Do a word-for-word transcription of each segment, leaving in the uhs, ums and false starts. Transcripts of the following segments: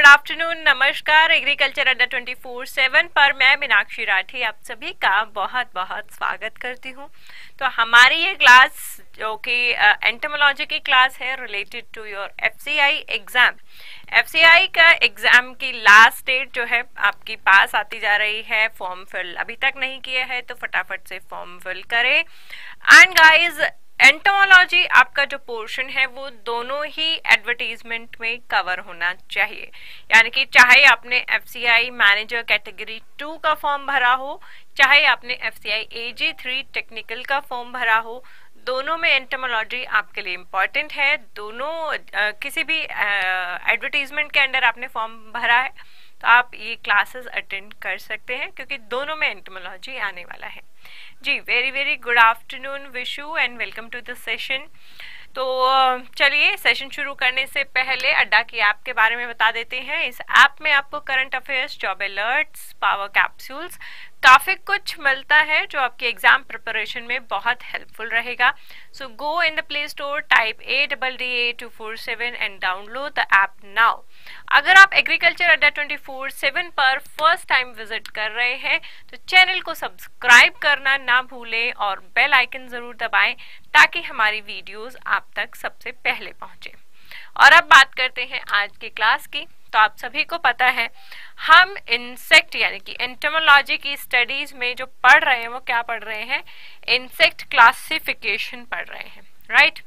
Afternoon, नमस्कार। Agriculture Adda twenty four seven पर मैं मीनाक्षी राठी आप सभी का बहुत बहुत स्वागत करती हूँ। तो हमारी ये क्लास जो कि एंटोमोलॉजी की क्लास है related to your FCI exam. FCI का एग्जाम की लास्ट डेट जो है आपकी पास आती जा रही है। फॉर्म फिल अभी तक नहीं किया है तो फटाफट से फॉर्म फिल करें। एंड गाइज, एंटोमोलॉजी आपका जो पोर्शन है वो दोनों ही एडवर्टीजमेंट में कवर होना चाहिए, यानी कि चाहे आपने एफसीआई मैनेजर कैटेगरी टू का फॉर्म भरा हो, चाहे आपने एफसीआई एजी थ्री टेक्निकल का फॉर्म भरा हो, दोनों में एंटोमोलॉजी आपके लिए इम्पॉर्टेंट है। दोनों आ, किसी भी एडवर्टीजमेंट के अंडर आपने फॉर्म भरा है तो आप ये क्लासेस अटेंड कर सकते हैं, क्योंकि दोनों में एंटोमोलॉजी आने वाला है। जी, very very good afternoon wish you and welcome to the session. तो चलिए, सेशन शुरू करने से पहले अड्डा की ऐप के बारे में बता देते हैं। इस ऐप में आपको current affairs, job alerts, power capsules, काफ़ी कुछ मिलता है जो आपके एग्जाम प्रिपरेशन में बहुत हेल्पफुल रहेगा। So go in the Play Store, type A double D A two four seven and download the app now. अगर आप agriculture Adda twenty four seven पर फर्स्ट टाइम विजिट कर रहे हैं तो चैनल को सब्सक्राइब करना ना भूलें और बेल आइकन जरूर दबाएं ताकि हमारी वीडियोस आप तक सबसे पहले पहुंचे। और अब बात करते हैं आज की क्लास की। तो आप सभी को पता है हम इंसेक्ट यानी कि एंटोमोलॉजी की स्टडीज में जो पढ़ रहे हैं वो क्या पढ़ रहे हैं, इंसेक्ट क्लासिफिकेशन पढ़ रहे हैं, राइट।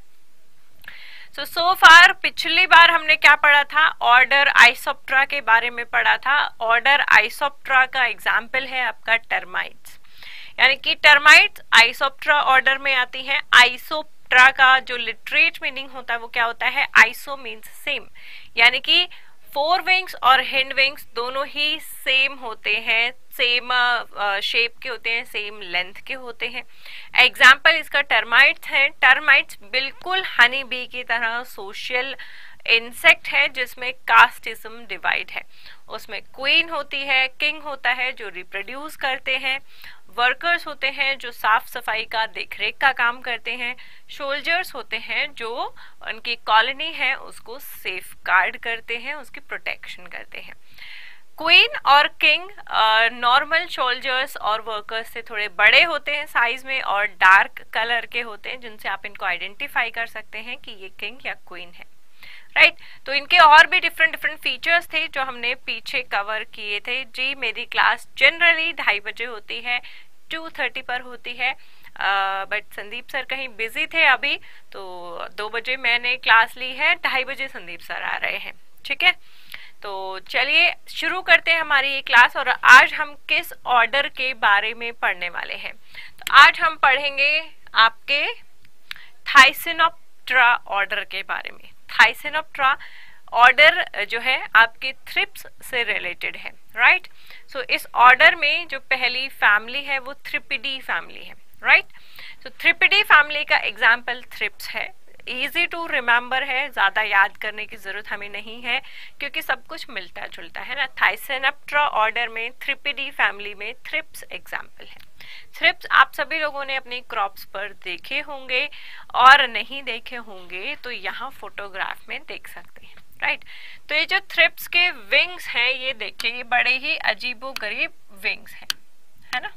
सो सो फार पिछली बार हमने क्या पढ़ा था, ऑर्डर आइसोप्टेरा के बारे में पढ़ा था। ऑर्डर आइसोप्टेरा का एग्जाम्पल है आपका टर्माइट्स, यानी कि टर्माइट्स आइसोप्टेरा ऑर्डर में आती हैं। आइसोप्टेरा का जो लिटरेट मीनिंग होता है वो क्या होता है, आइसो मीन्स सेम, यानी कि फोर विंग्स और हिंड विंग्स दोनों ही सेम होते हैं, सेम शेप के होते हैं, सेम लेंथ के होते हैं। एग्जाम्पल इसका टर्माइट्स है। टर्माइट्स बिल्कुल हनी बी की तरह सोशल इंसेक्ट है जिसमें कास्टिज्म डिवाइड है। उसमें क्वीन होती है, किंग होता है जो रिप्रोड्यूस करते हैं, वर्कर्स होते हैं जो साफ सफाई का देखरेख का काम करते हैं, सोल्जर्स होते हैं जो उनकी कॉलोनी है उसको सेफ गार्ड करते हैं, उसकी प्रोटेक्शन करते हैं। क्वीन और किंग नॉर्मल सोल्जर्स और वर्कर्स से थोड़े बड़े होते हैं साइज में और डार्क कलर के होते हैं, जिनसे आप इनको आइडेंटिफाई कर सकते हैं कि ये किंग या क्वीन है, राइट right? तो इनके और भी डिफरेंट डिफरेंट फीचर्स थे जो हमने पीछे कवर किए थे। जी, मेरी क्लास जनरली ढाई बजे होती है, टू थर्टी पर होती है, बट uh, संदीप सर कहीं बिजी थे अभी, तो दो बजे मैंने क्लास ली है, ढाई बजे संदीप सर आ रहे हैं, ठीक है। तो चलिए शुरू करते हैं हमारी ये क्लास। और आज हम किस ऑर्डर के बारे में पढ़ने वाले हैं, तो आज हम पढ़ेंगे आपके थाइसिनोप्टेरा ऑर्डर के बारे में। थाइसिनोप्टेरा ऑर्डर जो है आपके थ्रिप्स से रिलेटेड है, राइट। सो so, इस ऑर्डर में जो पहली फैमिली है वो थ्रिपिडी फैमिली है, राइट। तो थ्रिपिडी फैमिली का एग्जाम्पल थ्रिप्स है। इजी टू रिमेम्बर है, ज्यादा याद करने की जरूरत हमें नहीं है क्योंकि सब कुछ मिलता जुलता है ना। थाइसिनोप्टेरा ऑर्डर में थ्रिपिडी फैमिली में थ्रिप्स एग्जाम्पल है। थ्रिप्स आप सभी लोगों ने अपनी क्रॉप्स पर देखे होंगे, और नहीं देखे होंगे तो यहाँ फोटोग्राफ में देख सकते हैं, राइट। तो ये जो थ्रिप्स के विंग्स हैं ये देखिए, ये बड़े ही अजीबोगरीब विंग्स हैं, है ना।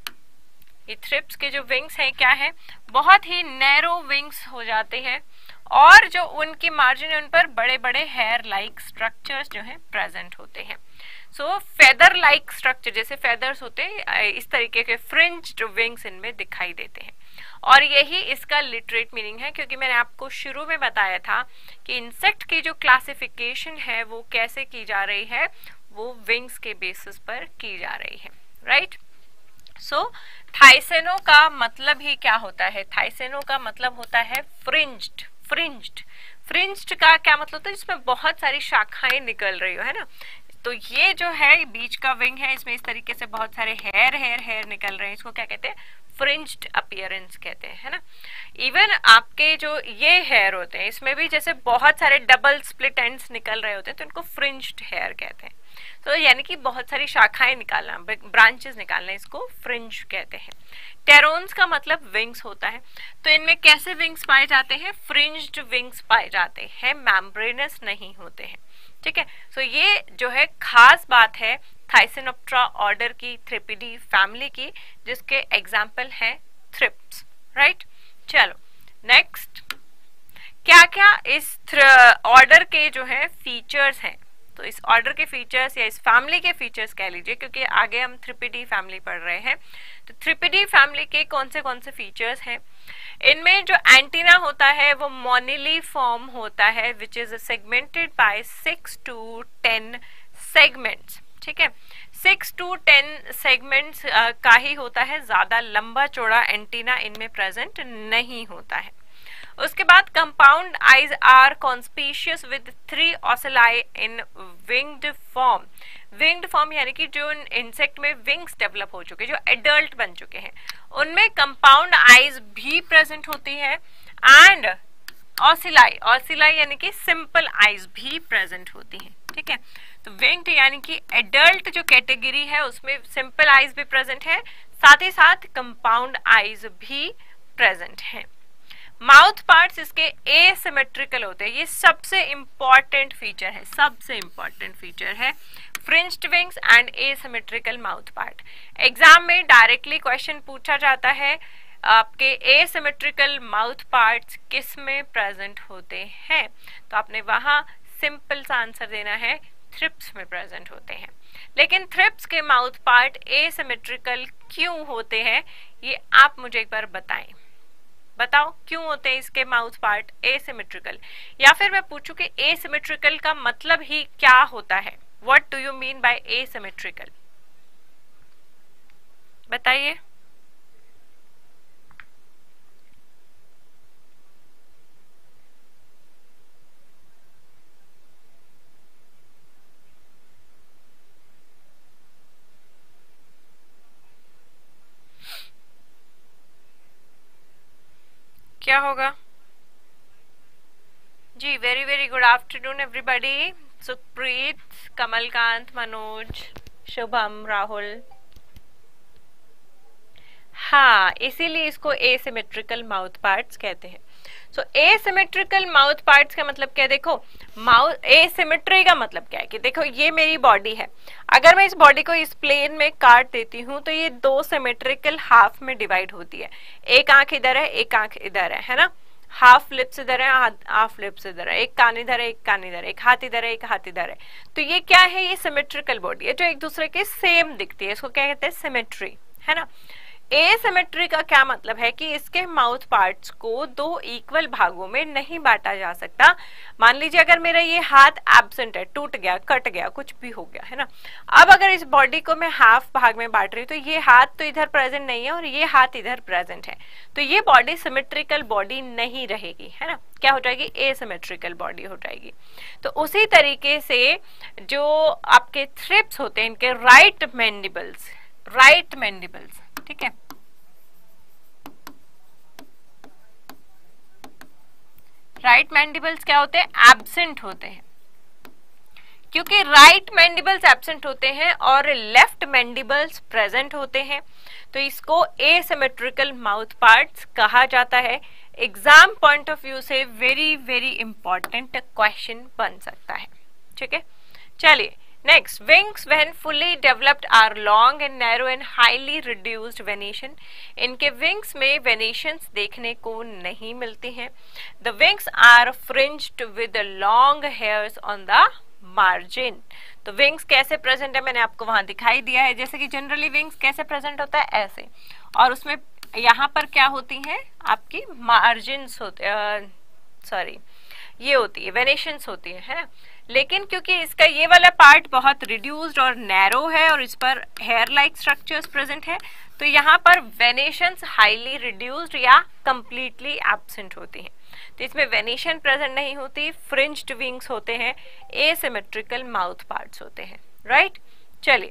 ये थ्रिप्स के जो विंग्स हैं क्या है, बहुत ही नैरो विंग्स हो जाते हैं, और जो उनकी मार्जिन है उन पर बड़े बड़े हेयर लाइक स्ट्रक्चर्स जो हैं प्रेजेंट होते हैं। सो फेदर लाइक स्ट्रक्चर, जैसे फेदर्स होते हैं इस तरीके के फ्रिंज्ड विंग्स इनमें दिखाई देते हैं। और यही इसका लिटरेट मीनिंग है, क्योंकि मैंने आपको शुरू में बताया था कि इंसेक्ट की जो क्लासिफिकेशन है वो कैसे की जा रही है, वो विंग्स के बेसिस पर की जा रही है, राइट। सो थाइसेनो का मतलब ही क्या होता है, थाइसेनो का मतलब होता है फ्रिंज्ड। फ्रिंज्ड फ्रिंज्ड का क्या मतलब होता है, जिसमें बहुत सारी शाखाएं निकल रही हो, है ना। तो ये जो है बीच का विंग है, इसमें इस तरीके से बहुत सारे हेयर हेयर हेयर निकल रहे हैं, इसको क्या कहते हैं, फ्रिंज्ड अपीयरेंस कहते हैं, है ना। इवन आपके जो ये हेयर होते हैं इसमें भी जैसे बहुत सारे डबल स्प्लिट एंड्स निकल रहे होते हैं, तो इनको फ्रिंज्ड हेयर कहते हैं। तो यानी कि बहुत सारी शाखाएं निकालना, ब्रांचेस निकालना, इसको फ्रिंज कहते हैं। टेरोन्स का मतलब विंग्स होता है। तो इनमें कैसे विंग्स पाए जाते हैं, फ्रिंज्ड विंग्स पाए जाते हैं, मेम्ब्रेनस नहीं होते हैं, ठीक है। सो so, ये जो है खास बात है थाइसिनोप्टेरा ऑर्डर की, थ्रिपिडी फैमिली की, जिसके एग्जाम्पल हैं थ्रिप्स, राइट। चलो नेक्स्ट, क्या क्या इस ऑर्डर के जो है फीचर्स हैं। तो इस ऑर्डर के फीचर्स या इस फैमिली के फीचर्स कह लीजिए, क्योंकि आगे हम थ्रिपिडी फैमिली पढ़ रहे हैं। तो थ्रिपिडी फैमिली के कौन से कौन से फीचर्स हैं। इनमें जो एंटीना होता है वो मोनिलीफॉर्म होता है, which is segmented by six to ten segments, ठीक है। सिक्स टू टेन सेगमेंट्स का ही होता है, ज्यादा लंबा चौड़ा एंटीना इनमें प्रेजेंट नहीं होता है। उसके बाद compound eyes are conspicuous with three ocelli in winged form. Winged form यानी कि जो इंसेक्ट में विंग्स डेवलप हो चुके, जो एडल्ट बन चुके हैं, उनमें कंपाउंड आईज भी प्रेजेंट होती है एंड ऑसिलाई, ऑसिलाई यानी कि सिंपल आईज भी प्रेजेंट होती हैं, ठीक है। तो विंग्ड यानी कि एडल्ट जो कैटेगरी है उसमें सिंपल आईज भी प्रेजेंट है, साथ ही साथ कंपाउंड आईज भी प्रेजेंट हैं। माउथ पार्ट्स इसके एसिमेट्रिकल होते हैं, ये सबसे इंपॉर्टेंट फीचर है, सबसे इंपॉर्टेंट फीचर है fringed wings and asymmetrical mouth part. Exam में डायरेक्टली क्वेश्चन पूछा जाता है आपके एसिमेट्रिकल माउथ पार्ट्स किस में प्रेजेंट होते हैं, तो आपने वहां सिंपल सा आंसर देना है, थ्रिप्स में प्रेजेंट होते हैं। लेकिन थ्रिप्स के माउथ पार्ट एसिमेट्रिकल क्यों होते हैं, ये आप मुझे एक बार बताएं, बताओ क्यों होते हैं इसके माउथ पार्ट एसिमेट्रिकल। या फिर मैं पूछूं कि एसिमेट्रिकल का मतलब ही क्या होता है, what do you mean by asymmetrical, बताइए। क्या होगा जी। Very very good afternoon everybody. Supreet, Kamalkant, Manoj, Shubham, Rahul. हाँ, इसीलिए इसको एसिमेट्रिकल माउथ पार्ट्स कहते हैं। सो एसिमेट्रिकल माउथ पार्ट्स का मतलब क्या है, देखो माउथ एसिमेट्री का मतलब क्या है कि देखो ये मेरी बॉडी है, अगर मैं इस बॉडी को इस प्लेन में काट देती हूँ तो ये दो सिमेट्रिकल हाफ में डिवाइड होती है, एक आंख इधर है, एक आंख इधर है, है ना। हाफ लिप्स इधर है, हाफ लिप्स इधर है, एक कान इधर है, एक कान इधर है, एक हाथ इधर है, एक हाथ इधर है। तो ये क्या है, ये सिमेट्रिकल बॉडी है जो एक दूसरे के सेम दिखती है, इसको क्या कहते हैं, सिमेट्री, है ना। एसिमेट्री का क्या मतलब है कि इसके माउथ पार्ट्स को दो इक्वल भागों में नहीं बांटा जा सकता। मान लीजिए अगर मेरा ये हाथ एब्सेंट है, टूट गया, कट गया, कुछ भी हो गया, है ना। अब अगर इस बॉडी को मैं हाफ भाग में बांट रही हूँ तो ये हाथ तो इधर प्रेजेंट नहीं है और ये हाथ इधर प्रेजेंट है, तो ये बॉडी सिमेट्रिकल बॉडी नहीं रहेगी, है ना। क्या हो जाएगी, एसिमेट्रिकल बॉडी हो जाएगी। तो उसी तरीके से जो आपके थ्रिप्स होते हैं, इनके राइट मैंडिबल्स, राइट मैंडिबल्स, ठीक है, राइट मैंडिबल्स क्या होते हैं, एब्सेंट होते हैं। क्योंकि राइट मैंडिबल्स एब्सेंट होते हैं और लेफ्ट मैंडिबल्स प्रेजेंट होते हैं, तो इसको एसिमेट्रिकल माउथ पार्ट्स कहा जाता है। एग्जाम पॉइंट ऑफ व्यू से वेरी वेरी इंपॉर्टेंट क्वेश्चन बन सकता है, ठीक है। चलिए next, wings when fully developed are long and narrow and highly reduced venation. इनके विंग्स में वेनेशंस देखने को नहीं मिलती हैं। The wings are fringed with long hairs on the margin. तो विंग्स कैसे प्रेजेंट है मैंने आपको वहां दिखाई दिया है, जैसे कि जनरली विंग्स कैसे प्रेजेंट होता है, ऐसे, और उसमें यहाँ पर क्या होती हैं आपकी मार्जिन्स होते, सॉरी ये होती है वेनेशंस होती है, है ना। लेकिन क्योंकि इसका ये वाला पार्ट बहुत रिड्यूस्ड और नैरो है और इस पर हेयर लाइक स्ट्रक्चर्स प्रेजेंट है, तो यहाँ पर वेनेशंस हाईली रिड्यूस्ड या कंप्लीटली एब्सेंट होती हैं। तो इसमें वेनेशन प्रेजेंट नहीं होती, फ्रिंज्ड विंग्स होते हैं, एसिमेट्रिकल माउथ पार्ट्स होते हैं, राइट। चलिए,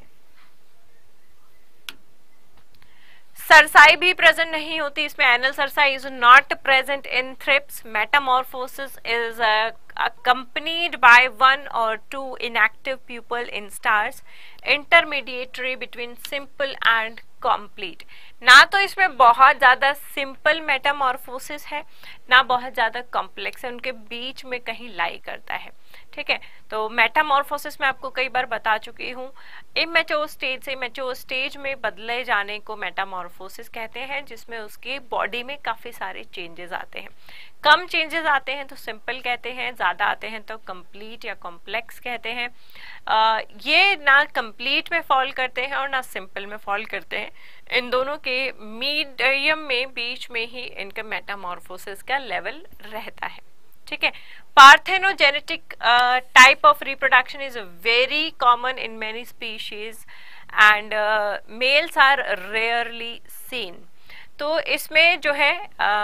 सरसाई भी प्रेजेंट नहीं होती इसमें, anal cerci is not present in thrips. Metamorphosis is accompanied by one or two inactive pupil in stars, intermediary between simple and complete। ना तो इसमें बहुत ज्यादा सिंपल मेटामॉर्फोसिस है, ना बहुत ज्यादा कॉम्प्लेक्स है, उनके बीच में कहीं लाई करता है। ठीक है। तो मेटामॉर्फोसिस में आपको कई बार बता चुकी हूँ, इमेच्योर स्टेज से मैच्योर स्टेज में बदले जाने को मेटामॉर्फोसिस कहते हैं, जिसमें उसकी बॉडी में काफी सारे चेंजेस आते हैं। कम चेंजेस आते हैं तो सिंपल कहते हैं, ज्यादा आते हैं तो कंप्लीट या कॉम्प्लेक्स कहते हैं। आ, ये ना कंप्लीट में फॉल करते हैं और ना सिंपल में फॉल करते हैं, इन दोनों के मीडियम में बीच में ही इनका मेटामॉर्फोसिस का लेवल रहता है। ठीक है। Parthenogenetic type of reproduction is very common in many species and males are rarely seen. तो इसमें जो है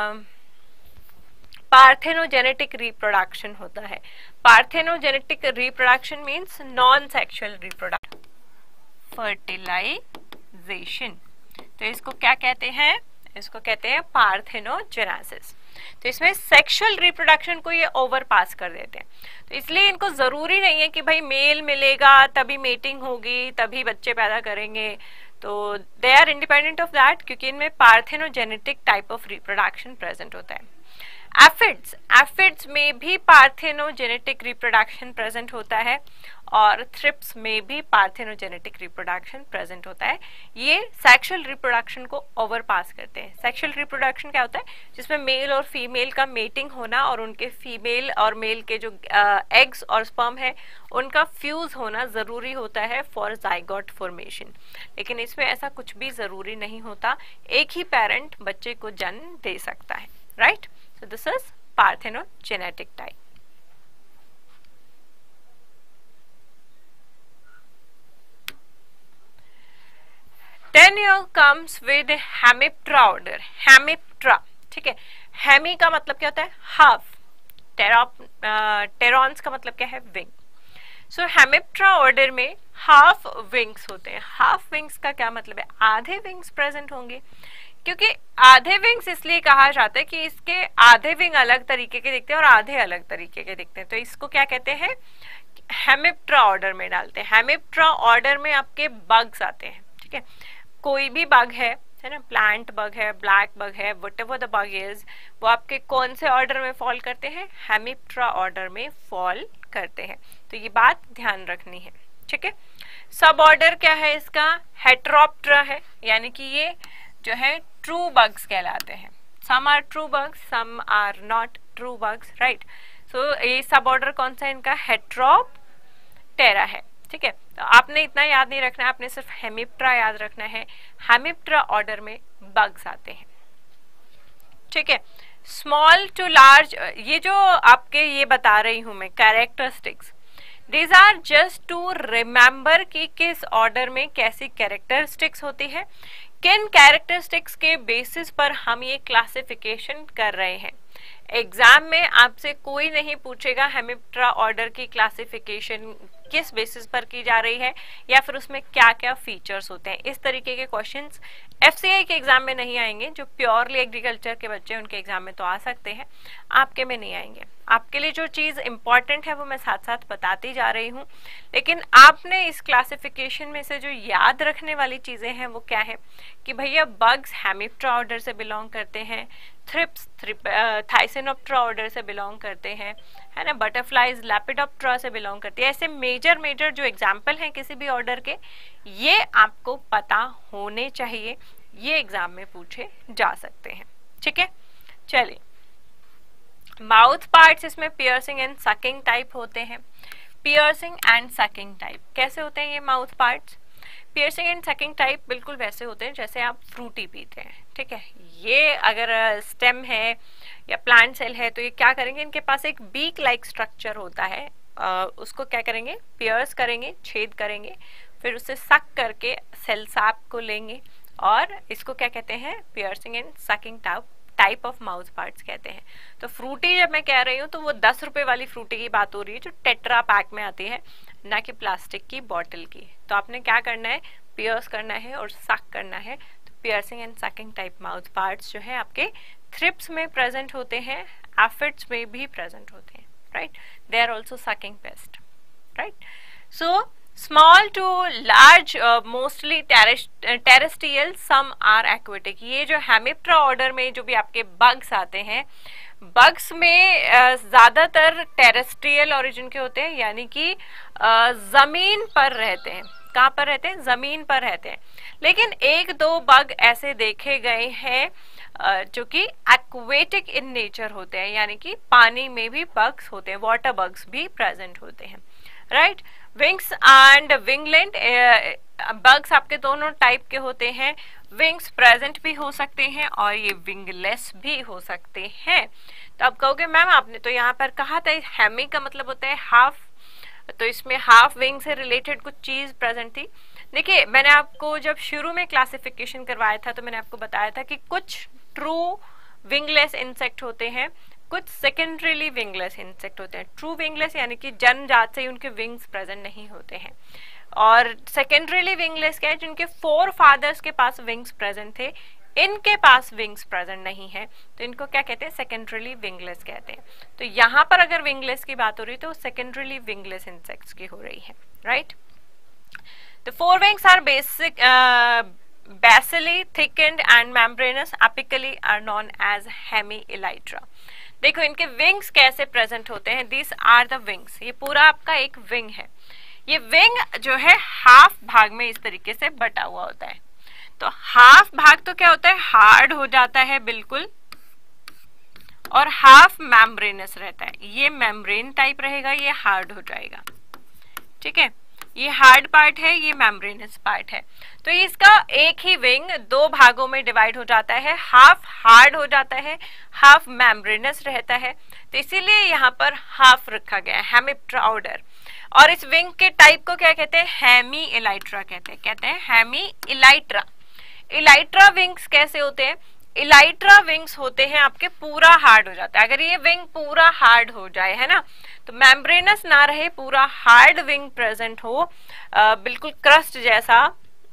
पार्थेनोजेनेटिक रिप्रोडक्शन होता है। Parthenogenetic reproduction means non sexual reproduction, fertilization. तो इसको क्या कहते हैं? इसको कहते हैं पार्थेनोजेनेसिस। तो इसमें सेक्सुअल रिप्रोडक्शन को ये ओवर पास कर देते हैं। तो इसलिए इनको जरूरी नहीं है कि भाई मेल मिलेगा तभी मेटिंग होगी तभी बच्चे पैदा करेंगे, तो they are independent of that, क्योंकि इनमें parthenogenetic type of reproduction present होता है। एफिड्स, एफिड्स में भी पार्थेनोजेनेटिक रिप्रोडक्शन प्रेजेंट होता है और थ्रिप्स में भी पार्थेनोजेनेटिक रिप्रोडक्शन प्रेजेंट होता है। ये सेक्सुअल रिप्रोडक्शन को ओवर पास करते हैं। सेक्सुअल रिप्रोडक्शन क्या होता है? जिसमें मेल और फीमेल का मेटिंग होना और उनके फीमेल और मेल के जो एग्स और स्पर्म है उनका फ्यूज होना जरूरी होता है फॉर जाइगोट फॉर्मेशन। लेकिन इसमें ऐसा कुछ भी जरूरी नहीं होता, एक ही पेरेंट बच्चे को जन्म दे सकता है। Right? So this is parthenogenetic type. Then here comes with hemiptera order. Hemiptera, ठीक है। हेमी का मतलब क्या होता है? हाफ। टेरॉन्स का मतलब क्या है? विंग। सो हेमिप्टेरा ऑर्डर में हाफ विंग्स होते हैं। हाफ विंग्स का क्या मतलब है? आधे विंग्स प्रेजेंट होंगे, क्योंकि आधे विंग्स इसलिए कहा जाता है कि इसके आधे विंग अलग तरीके के दिखते हैं और आधे अलग तरीके के दिखते हैं। तो इसको क्या कहते हैं? हेमिप्टेरा ऑर्डर में डालते हैं। हेमिप्टेरा ऑर्डर में आपके बग्स आते हैं। ठीक है। कोई भी बग है है ना, प्लांट बग है, ब्लैक बग है, व्हाटएवर द बग इज, वो आपके कौन से ऑर्डर में फॉल करते हैं? हेमिप्टेरा ऑर्डर में फॉल करते हैं। तो ये बात ध्यान रखनी है। ठीक है। सब ऑर्डर क्या है इसका? हेटेरोप्टेरा है, यानी कि ये जो है ट्रू बग्स कहलाते हैं। Some are true bugs, some are not true bugs. Right? So ये सब ऑर्डर कौन सा है इनका? हेटेरोप्टेरा है। ठीक है। तो आपने इतना याद नहीं रखना है, आपने सिर्फ हेमिप्टेरा याद रखना है। हेमिप्टेरा ऑर्डर में बग्स आते हैं। ठीक है। स्मॉल टू लार्ज, ये जो आपके ये बता रही हूं मैं characteristics, These are just to remember कि किस ऑर्डर में कैसी कैरेक्टरिस्टिक्स होती है, किन कैरेक्टरिस्टिक्स के बेसिस पर हम ये क्लासिफिकेशन कर रहे हैं। एग्जाम में आपसे कोई नहीं पूछेगा हेमिप्टेरा ऑर्डर की क्लासिफिकेशन किस बेसिस पर की जा रही है या फिर उसमें क्या क्या फीचर्स होते हैं। इस तरीके के क्वेश्चंस एफसीआई के एग्जाम में नहीं आएंगे। जो प्योरली एग्रीकल्चर के बच्चे उनके एग्जाम में तो आ सकते हैं, आपके में नहीं आएंगे। आपके लिए जो चीज इंपॉर्टेंट है वो मैं साथ साथ बताती जा रही हूँ, लेकिन आपने इस क्लासिफिकेशन में से जो याद रखने वाली चीजें हैं वो क्या है कि भैया बग्स हेमिप्टेरा ऑर्डर से बिलोंग करते हैं, थ्रिप्स थाइसेनोप्टेरा ऑर्डर से बिलोंग करते हैं, है ना, बटरफ्लाइज लेपिडोप्टेरा से बिलोंग करती है। ऐसे मेजर मेजर जो एग्जाम्पल हैं किसी भी ऑर्डर के, ये आपको पता होने चाहिए, ये एग्जाम में पूछे जा सकते हैं। ठीक है। चलिए, माउथ पार्ट्स इसमें पियर्सिंग एंड सकिंग टाइप होते हैं। पियर्सिंग एंड सकिंग टाइप कैसे होते हैं ये mouth parts? Piercing and sucking type बिल्कुल वैसे होते हैं जैसे आप फ्रूटी पीते हैं। ठीक है। ये अगर स्टेम है या प्लांट सेल है तो ये क्या करेंगे, इनके पास एक बीक लाइक स्ट्रक्चर होता है, आ, उसको क्या करेंगे? पियर्स करेंगे, छेद करेंगे, फिर उसे सक करके सेल सैप को लेंगे और इसको क्या कहते हैं? Piercing and sucking type type of mouth parts कहते हैं। तो फ्रूटी जब मैं कह रही हूँ तो वो दस रुपए वाली फ्रूटी की बात हो रही है जो टेट्रा पैक में आती है, ना कि प्लास्टिक की बॉटल की। तो आपने क्या करना है? पियर्स करना है और सक करना है। तो piercing and sucking type mouth parts जो है आपके थ्रिप्स में प्रेजेंट होते हैं, एफिड्स में भी प्रेजेंट होते हैं। Right? They are also sucking pest. Right? So small to large, mostly terrestrial, some are aquatic. ये जो हेमिप्टेरा ऑर्डर में जो भी आपके बग्स आते हैं, बग्स में uh, ज्यादातर टेरेस्ट्रियल ओरिजिन के होते हैं, यानी कि uh, जमीन पर रहते हैं। कहाँ पर रहते हैं? जमीन पर रहते हैं। लेकिन एक दो बग ऐसे देखे गए हैं uh, जो कि एक्वेटिक इन नेचर होते हैं, यानी कि पानी में भी बग्स होते हैं, वाटर बग्स भी प्रेजेंट होते हैं, right. Wings and winglet, bugs आपके दोनों टाइप के होते हैं। विंग्स प्रेजेंट भी हो सकते हैं और ये विंगलेस भी हो सकते हैं। तो आप कहोगे मैम आपने तो यहाँ पर कहा था हेमी का मतलब होता है हाफ, तो इसमें हाफ विंग से रिलेटेड कुछ चीज प्रेजेंट थी। देखिए मैंने आपको जब शुरू में क्लासिफिकेशन करवाया था तो मैंने आपको बताया था कि कुछ ट्रू विंगलेस इंसेक्ट होते हैं, कुछ सेकेंडरीली विंगलेस इंसेक्ट होते हैं। ट्रू विंगलेस यानी कि जन्मजात से ही उनके विंग्स प्रेजेंट नहीं होते हैं, और सेकेंडरीली विंगलेस क्या है? जिनके फोर फादर्स के पास विंग्स प्रेजेंट थे, इनके पास विंग्स प्रेजेंट नहीं है, तो इनको क्या कहते हैं? सेकेंडरीली विंगलेस कहते हैं। तो यहाँ पर अगर विंगलेस की बात हो रही है तो सेकेंडरीली विंगलेस इंसेक्ट्स की हो रही है, right. The forewings are basic, uh, basally thickened and membranous, apically are known as hemielytra। देखो इनके विंग्स कैसे प्रेजेंट होते हैं। दिस आर द विंग्स, ये पूरा आपका एक विंग है। ये विंग जो है हाफ भाग में इस तरीके से बटा हुआ होता है। तो हाफ भाग तो क्या होता है? हार्ड हो जाता है बिल्कुल, और हाफ मेम्ब्रेनस रहता है। ये मेम्ब्रेन टाइप रहेगा, ये हार्ड हो जाएगा, ठीक है। ये हार्ड पार्ट है, ये मेम्ब्रेनस पार्ट है। तो इसका एक ही विंग दो भागों में डिवाइड हो जाता है, हाफ हार्ड हो जाता है, हाफ मेम्ब्रेनस रहता है। तो इसीलिए यहाँ पर हाफ रखा गया है, हेमिप्टेरा ऑर्डर। और इस विंग के टाइप को क्या कहते हैं? हेमीइलाइट्रा कहते हैं। कहते हैं हेमीइलाइट्रा। इलाइट्रा विंग्स कैसे होते हैं? इलाइट्रा विंग्स होते हैं आपके पूरा हार्ड हो जाता है। अगर ये विंग पूरा हार्ड हो जाए, है ना, तो मेम्ब्रेनस ना रहे, पूरा हार्ड विंग प्रेजेंट हो, आ, बिल्कुल क्रस्ट जैसा,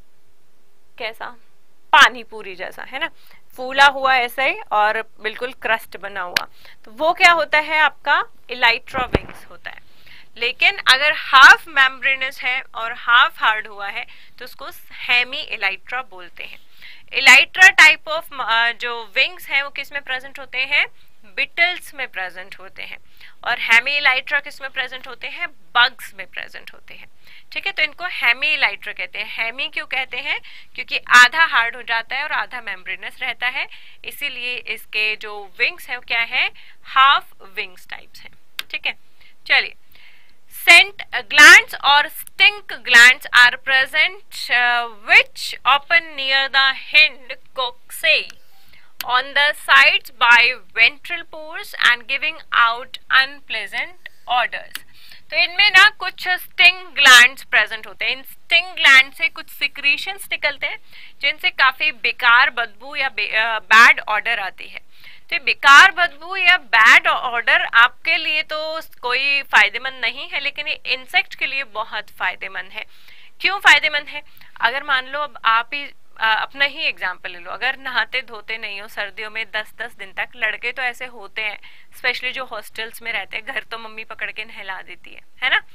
कैसा? पानी पूरी जैसा, है ना, फूला हुआ ऐसा ही और बिल्कुल क्रस्ट बना हुआ, तो वो क्या होता है? आपका इलाइट्रा विंग्स होता है। लेकिन अगर हाफ मेम्ब्रेनस है और हाफ हार्ड हुआ है तो उसको हेमी इलाइट्रा बोलते हैं। इलाइट्रा टाइप ऑफ जो विंग्स हैं वो किस में प्रेजेंट होते हैं? बिटल्स में प्रेजेंट होते हैं। और हेमी इलाइट्रा किस में प्रेजेंट होते हैं? बग्स में प्रेजेंट होते हैं, ठीक है। तो इनको हेमी इलाइट्रा कहते हैं। हेमी क्यों कहते हैं? क्योंकि आधा हार्ड हो जाता है और आधा मेम्ब्रेनस रहता है, इसीलिए इसके जो विंग्स है वो क्या है? हाफ विंग्स टाइप्स हैं, ठीक है। चलिए, scent glands or stink glands are present uh, which open near the hind coccyx on the sides by ventral pores and giving out unpleasant odors। तो इनमें ना कुछ स्टिंग ग्लैंड्स प्रेजेंट होते हैं। इन स्टिंग ग्लैंड से कुछ सिक्रीशंस निकलते हैं जिनसे काफी बेकार बदबू या बैड ऑर्डर आती है। तो बेकार बदबू या बैड ऑर्डर आपके लिए तो कोई फायदेमंद नहीं है, लेकिन ये इंसेक्ट के लिए बहुत फायदेमंद है। क्यों फायदेमंद है? अगर मान लो अब आप ही आ, अपना ही एग्जाम्पल ले लो, अगर नहाते धोते नहीं हो सर्दियों में दस दस दिन तक, लड़के तो ऐसे होते हैं स्पेशली जो हॉस्टल्स में रहते हैं, घर तो मम्मी पकड़ के नहला देती है है ना,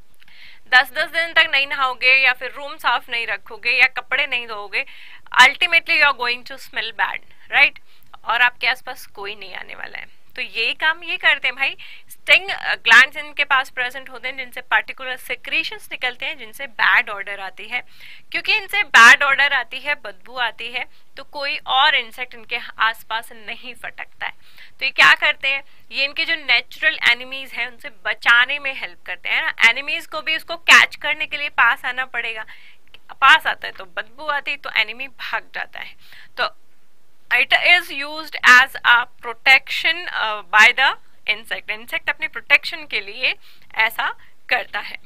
दस दस दिन तक नहीं नहाओगे या फिर रूम साफ नहीं रखोगे या कपड़े नहीं धोगे, ultimately you are going to smell bad, right. और आपके आसपास कोई नहीं आने वाला है। तो ये काम ये करते हैं भाई, स्टिंग ग्लैंड्स इनके पास प्रेजेंट होते हैं जिनसे पार्टिकुलर सिक्रीशंस निकलते हैं जिनसे बैड ऑर्डर आती है। क्योंकि इनसे बैड ऑर्डर आती है, बदबू आती है, तो कोई और इंसेक्ट इनके आसपास नहीं फटकता है। तो ये क्या करते हैं? ये इनके जो नेचुरल एनिमीज हैं उनसे बचाने में हेल्प करते हैं ना। एनिमीज को भी उसको कैच करने के लिए पास आना पड़ेगा, पास आता है तो बदबू आती है तो एनिमी भाग जाता है। तो it is used as a protection uh, by the insect। insect अपने प्रोटेक्शन के लिए ऐसा करता है।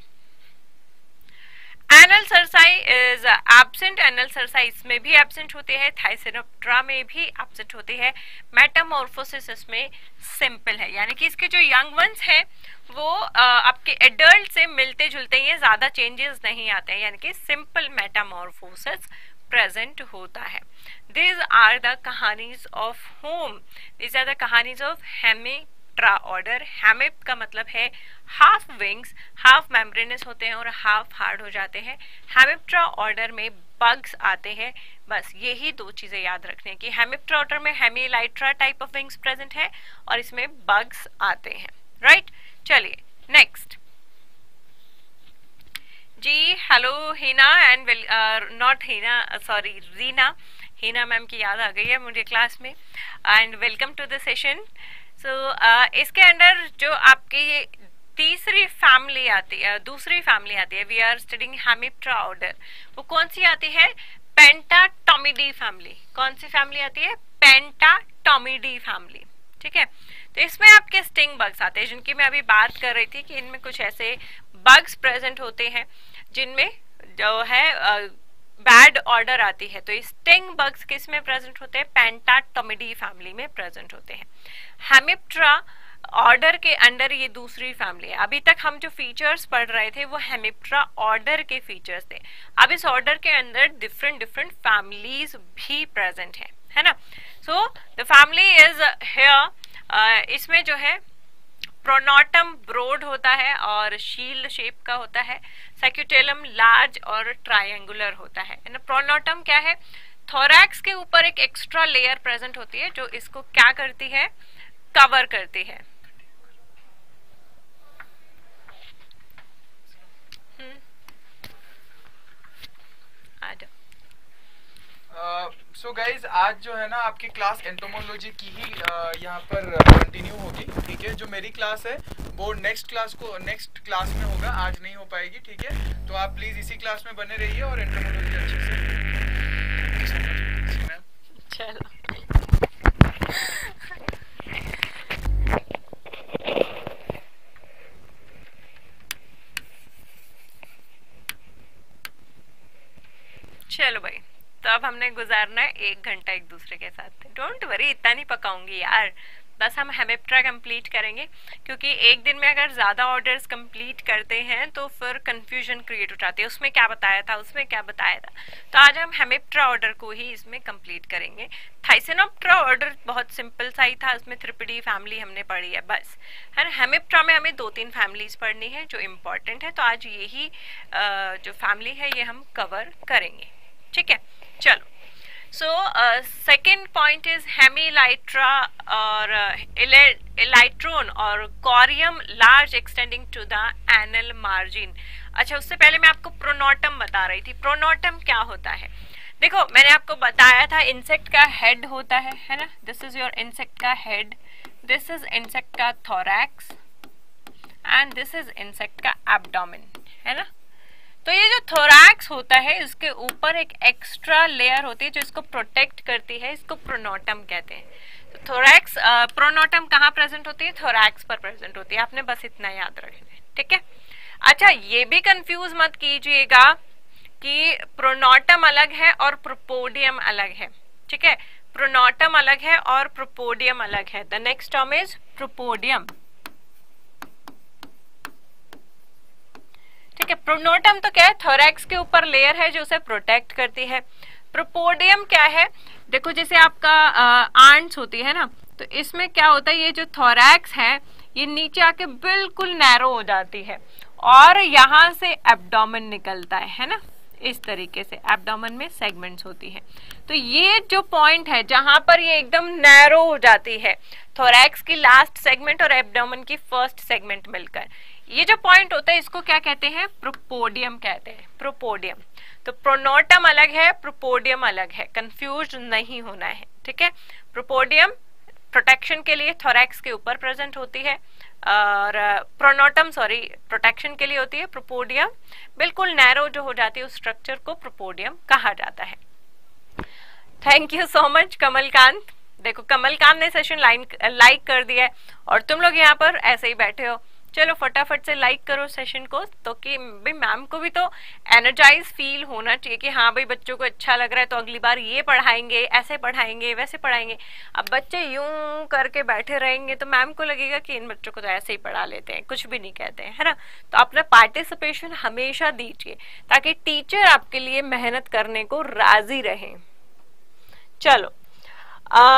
Anal cerci is absent. Anal cerci इसमें भी एब्सेंट होती है, थाइसेरोप्टेरा में भी एब्सेंट होती है। मेटामॉर्फोसिस इसमें सिंपल है, यानी कि इसके जो यंग वंस हैं वो uh, आपके एडल्ट से मिलते जुलते ही, ज्यादा चेंजेस नहीं आते हैं, यानी कि सिंपल मेटामॉर्फोसिस प्रेजेंट होता है। These are the कहानीज of home, these are the कहानीज ऑफ हेमिप्टेरा। Hemiptera order. हेमिप का मतलब है हाफ विंग्स, हाफ मेम्ब्रेनस होते हैं और हाफ हार्ड हो जाते हैं। हेमिप्टेरा ऑर्डर में बग्स आते हैं। बस यही दो चीजें याद रखने की, हेमिप्टेरा ऑर्डर में hemielytra type of wings present है और इसमें बग्स आते हैं, राइट। चलिए नेक्स्ट जी, hello Hina and not Hina, sorry Reena, Hina ma'am की याद आ गई है मुझे क्लास में। And welcome to the session. So इसके अंदर जो आपकी तीसरी फैमिली आती है, दूसरी फैमिली आती है, we are studying Hemiptera order, वो कौन सी आती है? Pentatomidae family. कौन सी फैमिली आती है? पेंटाटोमिडी फैमिली, ठीक है। तो इसमें आपके स्टिंग बग्स आते हैं, जिनकी मैं अभी बात कर रही थी कि इनमें कुछ ऐसे बग्स प्रेजेंट होते हैं जिनमें जो है बैड uh, ऑर्डर आती है। तो स्टिंग बग्स किस में प्रेजेंट होते हैं? पेंटाटोमिडी फैमिली में प्रेजेंट होते हैं। हेमिप्टेरा ऑर्डर के अंडर ये दूसरी फैमिली है। अभी तक हम जो फीचर्स पढ़ रहे थे वो हेमिप्टेरा ऑर्डर के फीचर्स थे। अब इस ऑर्डर के अंदर डिफरेंट डिफरेंट फैमिलीज भी प्रेजेंट है, है ना। So the family is here. इसमें जो है प्रोनोटम ब्रॉड होता है और शील्ड शेप का होता है। सेक्यूटेलम लार्ज और ट्रायंगुलर होता है। प्रोनोटम क्या है? थोरैक्स के ऊपर एक एक्स्ट्रा लेयर प्रेजेंट होती है जो इसको क्या करती है? कवर करती है। सो गाइज आज जो है ना आपकी क्लास एंटोमोलॉजी की ही uh, यहाँ पर कंटिन्यू uh, होगी, ठीक है। जो मेरी क्लास है वो नेक्स्ट क्लास को नेक्स्ट क्लास में होगा, आज नहीं हो पाएगी, ठीक है। तो आप प्लीज इसी क्लास में बने रहिए और एंटोमोलॉजी अच्छे से। चलो चलो भाई, तो अब हमने गुजारना है एक घंटा एक दूसरे के साथ। डोंट वरी, इतना नहीं पकाऊंगी यार, बस हम हेमिप्टेरा कंप्लीट करेंगे, क्योंकि एक दिन में अगर ज्यादा ऑर्डर्स कंप्लीट करते हैं तो फिर कंफ्यूजन क्रिएट हो जाती है, उसमें क्या बताया था उसमें क्या बताया था। तो आज हम हेमिप्टेरा ऑर्डर को ही इसमें कंप्लीट करेंगे। थाइसेनोप्टेरा ऑर्डर बहुत सिंपल सा ही था, उसमें थ्रिपिडी फैमिली हमने पढ़ी है बस, है ना। हेमिप्टेरा में हमें दो तीन फैमिलीज पढ़नी है जो इम्पोर्टेंट है, तो आज यही जो फैमिली है ये हम कवर करेंगे, ठीक है। चलो, so second point is hemielytra और इलाइट्रोन और corium large extending to the anal margin. अच्छा, उससे पहले मैं आपको प्रोनोटम बता रही थी। प्रोनोटम क्या होता है? देखो, मैंने आपको बताया था इंसेक्ट का हेड होता है, है ना। दिस इज योर इंसेक्ट का हेड, दिस इज इंसेक्ट का thorax and this is insect का एब्डोमेन, है ना। तो ये जो थोरैक्स होता है इसके ऊपर एक एक्स्ट्रा लेयर होती है जो इसको प्रोटेक्ट करती है, इसको प्रोनोटम कहते हैं। तो थोरैक्स प्रोनोटम कहाँ प्रेजेंट होती है? थोरैक्स पर प्रेजेंट होती है। आपने बस इतना याद रखना है, ठीक है। अच्छा, ये भी कंफ्यूज मत कीजिएगा कि प्रोनोटम अलग है और प्रोपोडियम अलग है, ठीक है। प्रोनोटम अलग है और प्रोपोडियम अलग है। The next term is propodeum, ठीक है। प्रोनोटम तो क्या है? थोरैक्स के ऊपर लेयर है जो उसे प्रोटेक्ट करती है। प्रोपोडियम क्या है? देखो, जैसे आपका आंट्स होती है ना, तो इसमें क्या होता है, ये जो थोरैक्स है ये नीचे आके बिल्कुल नैरो हो जाती है और यहाँ से एब्डोमेन निकलता है, है ना। इस तरीके से एब्डोमेन में सेगमेंट्स होती है। तो ये जो पॉइंट है जहां पर ये एकदम नैरो हो जाती है, थोरैक्स की लास्ट सेगमेंट और एब्डोमेन की फर्स्ट सेगमेंट मिलकर, ये जो पॉइंट होता है इसको क्या कहते हैं? प्रोपोडियम कहते हैं, प्रोपोडियम। तो प्रोनोटम अलग है, प्रोपोडियम अलग है, कंफ्यूज नहीं होना है, ठीक है। प्रोपोडियम प्रोटेक्शन के लिए थोरैक्स के ऊपर प्रेजेंट होती है और प्रोनोटम सॉरी प्रोटेक्शन के लिए होती है। प्रोपोडियम बिल्कुल नैरो जो हो जाती है उस स्ट्रक्चर को प्रोपोडियम कहा जाता है। Thank you so much Kamalkant. देखो, कमलकांत ने सेशन लाइक कर दिया है और तुम लोग यहाँ पर ऐसे ही बैठे हो। चलो फटाफट से लाइक करो सेशन को, तो कि भाई मैम को भी तो एनर्जाइज फील होना चाहिए कि हाँ भाई बच्चों को अच्छा लग रहा है, तो अगली बार ये पढ़ाएंगे, ऐसे पढ़ाएंगे, वैसे पढ़ाएंगे। अब बच्चे यूं करके बैठे रहेंगे तो मैम को लगेगा कि इन बच्चों को तो ऐसे ही पढ़ा लेते हैं, कुछ भी नहीं कहते हैं, है ना। तो अपना पार्टिसिपेशन हमेशा दीजिए ताकि टीचर आपके लिए मेहनत करने को राजी रहे। चलो,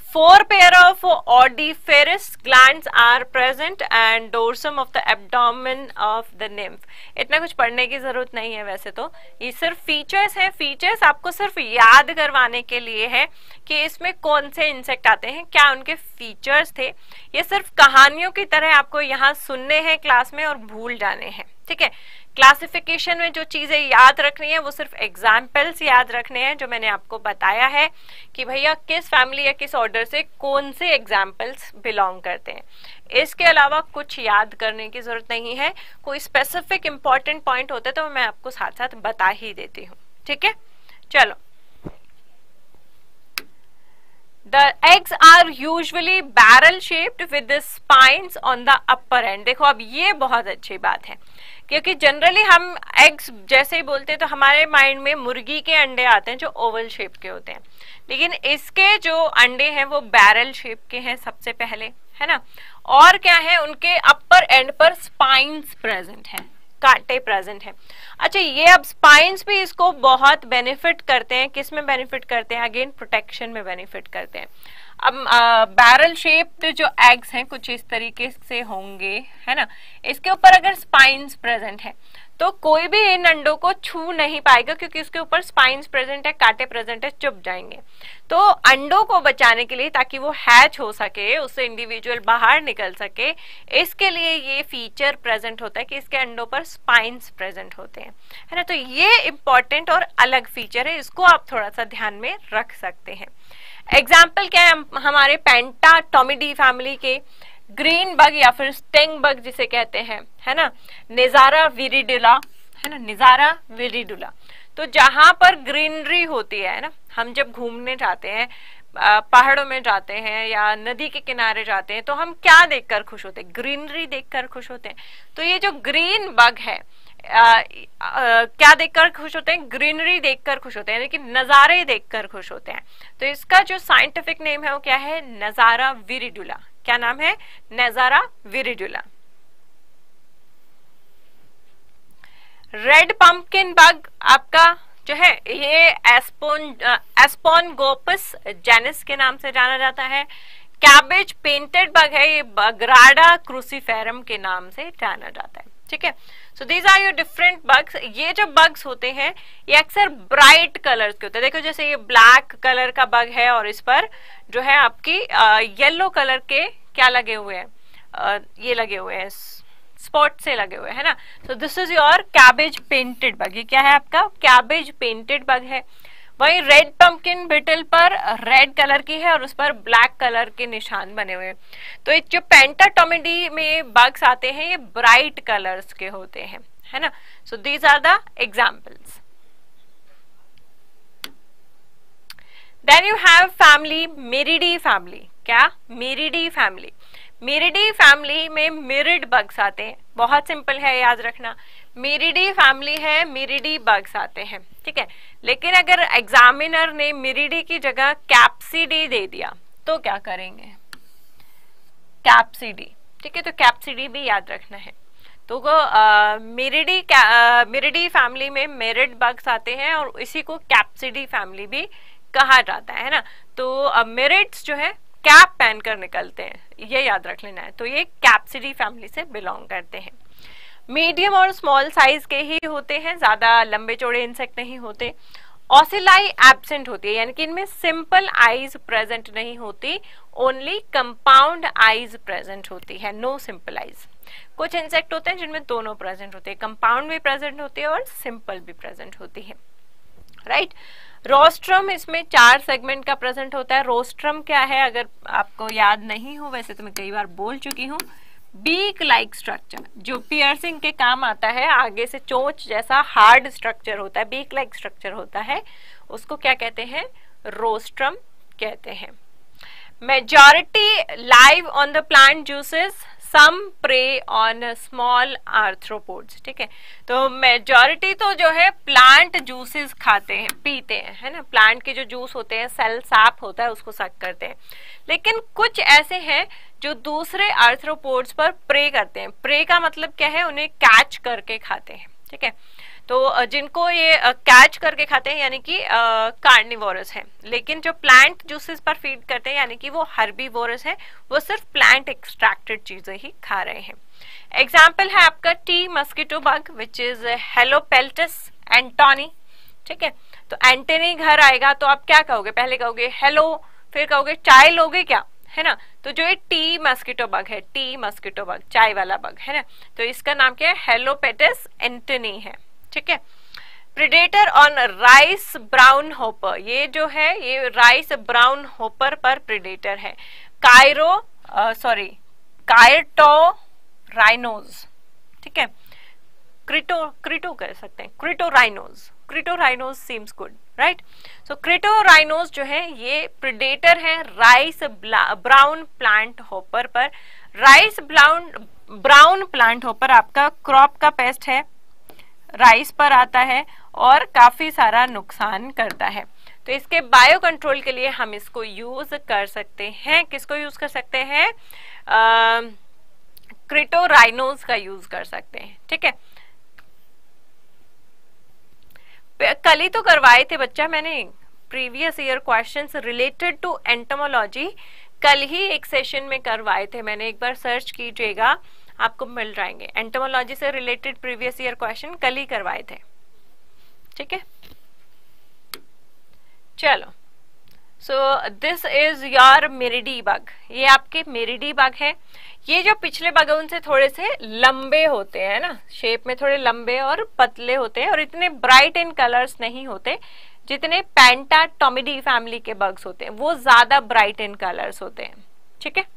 Four pair of odoriferous glands are present and dorsum of the abdomen of the nymph. इतना कुछ पढ़ने की जरूरत नहीं है वैसे तो, ये सिर्फ फीचर्स है। फीचर्स आपको सिर्फ याद करवाने के लिए है कि इसमें कौन से इंसेक्ट आते हैं, क्या उनके फीचर्स थे। ये सिर्फ कहानियों की तरह आपको यहाँ सुनने हैं क्लास में और भूल जाने हैं, ठीक है। क्लासिफिकेशन में जो चीजें याद रखनी है वो सिर्फ एग्जाम्पल्स याद रखने हैं, जो मैंने आपको बताया है कि भैया किस फैमिली या किस ऑर्डर से कौन से एग्जाम्पल्स बिलोंग करते हैं। इसके अलावा कुछ याद करने की जरूरत नहीं है। कोई स्पेसिफिक इंपॉर्टेंट पॉइंट होते तो मैं आपको साथ साथ बता ही देती हूँ, ठीक है। चलो, The eggs are usually barrel shaped with the spines on the upper end. देखो अब ये बहुत अच्छी बात है, क्योंकि जनरली हम एग्स जैसे ही बोलते हैं तो हमारे माइंड में मुर्गी के अंडे आते हैं जो ओवल शेप के होते हैं, लेकिन इसके जो अंडे हैं वो बैरल शेप के हैं सबसे पहले, है ना। और क्या है, उनके अपर एंड पर स्पाइंस प्रेजेंट हैं, कांटे प्रेजेंट हैं। अच्छा, ये अब स्पाइंस भी इसको बहुत बेनिफिट करते हैं। किस में बेनिफिट करते हैं? अगेन प्रोटेक्शन में बेनिफिट करते हैं। अब बैरल शेप्ड जो एग्स हैं कुछ इस तरीके से होंगे, है ना। इसके ऊपर अगर स्पाइंस प्रेजेंट है तो कोई भी इन अंडों को छू नहीं पाएगा, क्योंकि उसके ऊपर स्पाइंस प्रेजेंट है, कांटे प्रेजेंट है, चुभ जाएंगे। तो अंडों को बचाने के लिए, ताकि वो हैच हो सके, उससे इंडिविजुअल बाहर निकल सके, इसके लिए ये फीचर प्रेजेंट होता है कि इसके अंडों पर स्पाइंस प्रेजेंट होते हैं, है ना। तो ये इंपॉर्टेंट और अलग फीचर है, इसको आप थोड़ा सा ध्यान में रख सकते हैं। एग्जाम्पल क्या है हमारे पेंटाटोमिडी फैमिली के? ग्रीन बग या फिर स्टिंग बग जिसे कहते हैं, है ना, निजारा विरिडुला, है ना, निजारा विरिडुला। तो जहां पर ग्रीनरी होती है ना, हम जब घूमने जाते हैं, पहाड़ों में जाते हैं या नदी के किनारे जाते हैं, तो हम क्या देखकर खुश होते हैं? ग्रीनरी देखकर खुश होते हैं। तो ये जो ग्रीन बग है, आ, आ, क्या देखकर खुश होते हैं? ग्रीनरी देखकर खुश होते हैं, लेकिन नजारे देखकर खुश होते हैं। तो इसका जो साइंटिफिक नेम है वो क्या है? नजारा विरिडुला। क्या नाम है? नजारा विरिडुला। रेड पंपकिन बग आपका जो है ये एस्पोन एस्पोनगोपस जेनिस के नाम से जाना जाता है। कैबेज पेंटेड बग है, ये बगराडा क्रूसीफेरम के नाम से जाना जाता है, ठीक है। So these are your different bugs. ये जो बग्स होते हैं ये अक्सर ब्राइट कलर्स के होते हैं। देखो जैसे ये ब्लैक कलर का बग है और इस पर जो है आपकी येलो कलर के क्या लगे हुए हैं, ये लगे हुए हैं, स्पॉट से लगे हुए हैं ना। So this is your cabbage painted bug. ये क्या है आपका? कैबेज पेंटेड बग है। वही रेड पंपकिन बिटल पर रेड कलर की है और उस पर ब्लैक कलर के निशान बने हुए हैं। तो ये जो पेंटाटोमिडी में बग्स आते हैं ये ब्राइट कलर्स के होते हैं, है ना। So these are the examples. Then you have family Miridae family. क्या? Miridae family. मिरिडी फैमिली में मिरिड बग्स आते हैं। बहुत सिंपल है, याद रखना। मिरिडी फैमिली है, मिरिडी बग्स आते हैं, ठीक है। लेकिन अगर एग्जामिनर ने मिरिडी की जगह कैप्सिडी दे दिया तो क्या करेंगे? कैप्सिडी, ठीक है। तो कैप्सिडी भी याद रखना है। तो आ, मिरिडी मिरिडी फैमिली में मिरिड बग्स आते हैं और इसी को कैप्सिडी फैमिली भी कहा जाता है ना। तो मिरिड्स जो है कैप पहन कर निकलते हैं, ये याद रख लेना है। तो ये कैप्सिडी फैमिली से बिलोंग करते हैं। मीडियम और स्मॉल साइज के ही होते हैं, ज्यादा लंबे चौड़े इंसेक्ट नहीं होते। ऑसिलाई एब्सेंट होती है, यानी कि इनमें सिंपल आईज प्रेजेंट नहीं होती, ओनली कंपाउंड आईज प्रेजेंट होती है, नो सिंपल आईज। कुछ इंसेक्ट होते हैं जिनमें दोनों प्रेजेंट होते हैं, कंपाउंड भी प्रेजेंट होती है और सिंपल भी प्रेजेंट होती है, राइट। रोस्ट्रम इसमें चार सेगमेंट का प्रेजेंट होता है। रोस्ट्रम क्या है अगर आपको याद नहीं हो, वैसे तो मैं कई बार बोल चुकी हूँ। बीक लाइक स्ट्रक्चर जो पियर्सिंग के काम आता है, आगे से चोंच जैसा हार्ड स्ट्रक्चर होता है, बीक लाइक स्ट्रक्चर होता है, उसको क्या कहते हैं? रोस्ट्रम कहते हैं। Majority live on the plant juices, some prey on small arthropods, ठीक है। तो मेजॉरिटी तो जो है प्लांट जूसेस खाते हैं, पीते हैं, है ना। प्लांट के जो जूस होते हैं, सेल साप होता है, उसको सक करते हैं। लेकिन कुछ ऐसे हैं जो दूसरे आर्थ्रोपोड्स पर प्रे करते हैं। प्रे का मतलब क्या है? उन्हें कैच करके खाते हैं, ठीक है। तो जिनको ये कैच करके खाते हैं यानी कि कार्निवोरस है, लेकिन जो प्लांट जूसेस पर फीड करते हैं यानी कि वो हर्बीवोरस है, वो सिर्फ प्लांट एक्सट्रैक्टेड चीजें ही खा रहे हैं। एग्जाम्पल है आपका tea mosquito bug which is Helopeltis antonii, ठीक है। तो एंटनी घर आएगा तो आप क्या कहोगे, पहले कहोगे हेलो, फिर कहोगे चाय लोगे क्या, है ना। तो जो ये टी मस्किटो बग है, टी मस्किटो बग चाय वाला बग है ना, तो इसका नाम क्या है, हेलोपेटिस एंटनी है, ठीक है। Predator on rice brown hopper, ये जो है ये राइस ब्राउन होपर पर प्रेडेटर है। कायरो सॉरी कायटो राइनोज, ठीक है। क्रिटो क्रिटो कह सकते हैं, क्रिटो राइनोज, क्रिटो राइनोज सीम्स गुड, राइट। सो क्रिटो राइनोज जो है ये प्रेडेटर है राइस ब्राउन प्लांट होपर पर। Rice brown brown plant hopper आपका क्रॉप का पेस्ट है, राइस पर आता है और काफी सारा नुकसान करता है। तो इसके बायो कंट्रोल के लिए हम इसको यूज कर सकते हैं, किसको यूज कर सकते हैं, क्रिटो राइनोज का यूज कर सकते हैं, ठीक है। कल ही तो करवाए थे बच्चा मैंने previous year questions related to entomology, कल ही एक सेशन में करवाए थे मैंने, एक बार सर्च कीजिएगा आपको मिल जाएंगे। एंटोमोलॉजी से रिलेटेड प्रीवियस ईयर क्वेश्चन कल ही करवाए थे, ठीक है। चलो, so this is your Miridae bug, ये आपके मेरिडी बग है। ये जो पिछले बग उनसे थोड़े से लंबे होते हैं ना, शेप में थोड़े लंबे और पतले होते हैं और इतने ब्राइट इन कलर्स नहीं होते जितने पेंटाटोमिडी फैमिली के बग्स होते हैं, वो ज्यादा ब्राइट इन कलर्स होते हैं, ठीक है।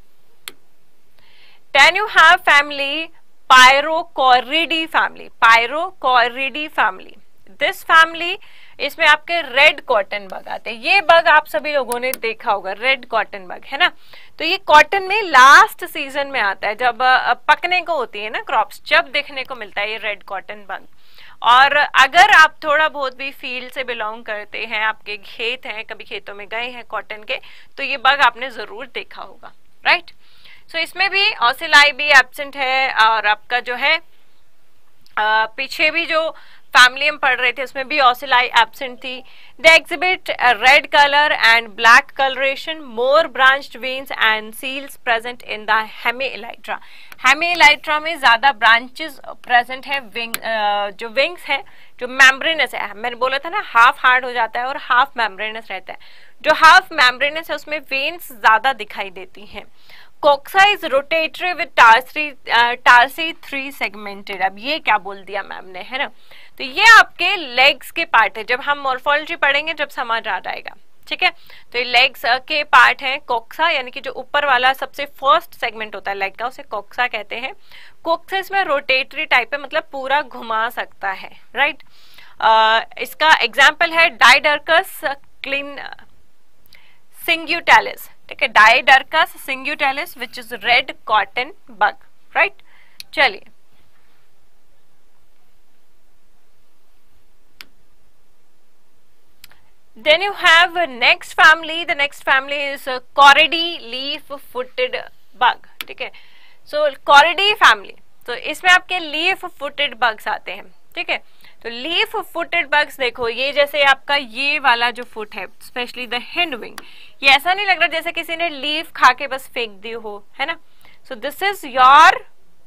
Then you have family Pyrocoridae family, Pyrocoridae family. This family, इसमें आपके रेड कॉटन बग आते हैं। ये बग आप सभी लोगों ने देखा होगा, रेड कॉटन बग है ना। तो ये कॉटन में लास्ट सीजन में आता है, जब पकने को होती है ना क्रॉप्स, जब देखने को मिलता है ये रेड कॉटन बग। और अगर आप थोड़ा बहुत भी फील्ड से बिलोंग करते हैं, आपके खेत हैं, कभी खेतों में गए हैं कॉटन के, तो ये बग आपने जरूर देखा होगा, राइट। सो so, इसमें भी ऑसिलाई भी एब्सेंट है और आपका जो है आ, पीछे भी जो फैमिली हम पढ़ रहे थे उसमें भी ऑसिलाई एब्सेंट थी। They exhibit red colour and black colouration, more branched veins and cells present in the hemielytra. Hemielytra में ज्यादा ब्रांचेस प्रेजेंट है, विंग जो विंग्स है, जो मेम्ब्रेनस है, मैंने बोला था ना हाफ हार्ड हो जाता है और हाफ मेम्ब्रेनस रहता है। जो हाफ मेम्ब्रेनस है उसमें वेन्स ज्यादा दिखाई देती हैं। Coxa is rotatory with tarsi tarsi three segmented. अब ये क्या बोल दिया मैम ने, है ना। तो ये आपके लेग्स के पार्ट है, जब हम मॉर्फोलॉजी पढ़ेंगे जब समझ आ जाएगा, ठीक है। तो ये लेग्स के पार्ट है कोक्सा, यानी कि जो ऊपर वाला सबसे फर्स्ट सेगमेंट होता है लेग का, उसे कोक्सा कहते हैं। कोक्सा इसमें रोटेटरी टाइप है, मतलब पूरा घुमा सकता है, राइट। इसका एग्जाम्पल है डाइडर्कस क्लीन सिंग्यूटेलिस, ठीक है, Dysdercus cingulatus which is red cotton bug, right. चलिए, then you have next family, the next family is Coridae leaf footed bug, ठीक है। so Coridae family, तो इसमें आपके लीफ फुटेड बग्स आते हैं, ठीक है। तो लीफ फुटेड बग्स देखो, ये जैसे आपका ये वाला जो फुट है, स्पेशली द हिंड विंग, ये ऐसा नहीं लग रहा जैसे किसी ने लीफ खा के बस फेंक दी हो, है ना। So this is your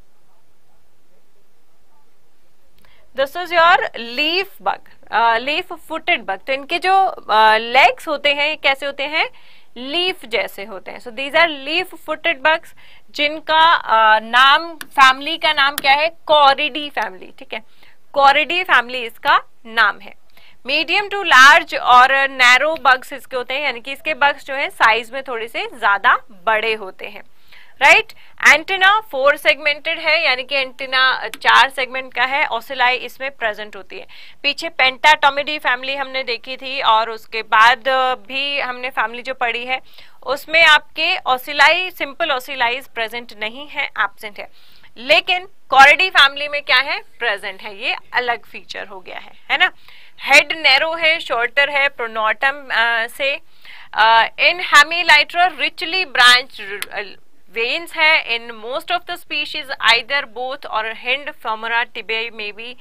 this is your leaf bug, leaf footed bug. तो इनके जो लेग्स uh, होते हैं कैसे होते हैं, लीफ जैसे होते हैं। So these are leaf footed bugs, जिनका uh, नाम, फैमिली का नाम क्या है, कॉरिडी फैमिली, ठीक है। कॉरिडी फैमिली इसका नाम है। मीडियम टू लार्ज और नैरो बग्स इसके होते हैं, यानी कि इसके बग्स जो है साइज में थोड़े से ज्यादा बड़े होते हैं, राइट। एंटीना फोर सेगमेंटेड है, यानी कि एंटीना चार सेगमेंट का है। ऑसिलाई इसमें प्रेजेंट होती है। पीछे पेंटाटोमिडी फैमिली हमने देखी थी और उसके बाद भी हमने फैमिली जो पढ़ी है उसमें आपके ऑसिलाई, सिंपल ऑसिलाइज प्रेजेंट नहीं है, एब्सेंट है। लेकिन कॉरिडी फैमिली में क्या है, प्रेजेंट है, ये अलग फीचर हो गया है, है ना। हेड नैरो है, शॉर्टर है प्रोनोटम से। In hemelytra richly branched veins है। in most of the species either both or hind femora tibiae may be